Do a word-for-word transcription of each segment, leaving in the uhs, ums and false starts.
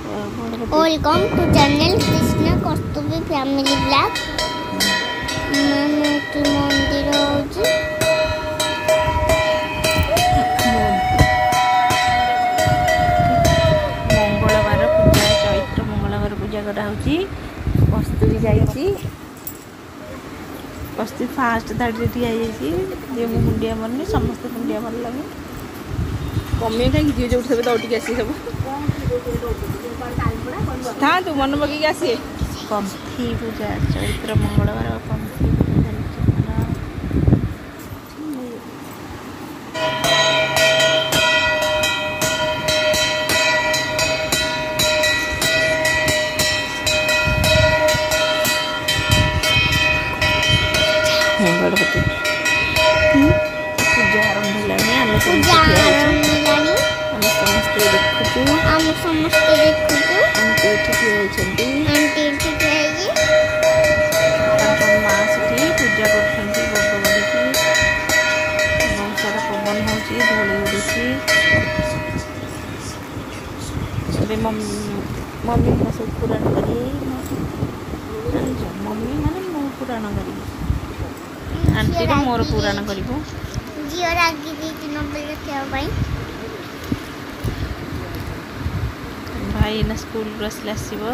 Welcome to channel Krishna Kasturi family blog. मंदिर मंगलबार पूजा चैत्र मंगलबार पूजा करा कस्तूरी जाइए कस्तूरी फास्ट धाड़ी ठिया मुंडिया मरनी समस्त मुंडिया मर लगे कमे कहीं झील जो सब दौड़ी आसी सब था तू मन पकई आसी पंथी पूजा चैत्र मंगलबार पंथी गणपति पूजा आरंभ है पूजा आरंभ है हम समस्त देखु हम समस्त देखु आंटी ठिया होइछंती आंटी ठिया है अपन मां सेठी पूजा करछंती भगवान की बहुत सारा पवन होची धोली उड़ीची अबे मम्मी मम्मी का सब पुराण करी मम्मी माने मो पुराण करी आंटी रो मोर पुराण करिवो जियो रागी दी दिनो बेले क्या भाई भाई ना स्कूल रसले आसीबो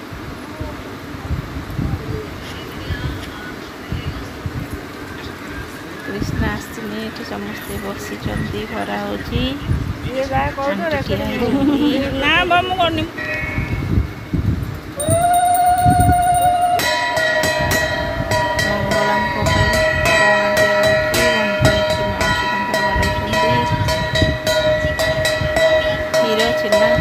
कृष्ण आसीने एठी समस्त बसी चंदी भरा होची ये गाय कोठो रे ना बम करनी चिल्ला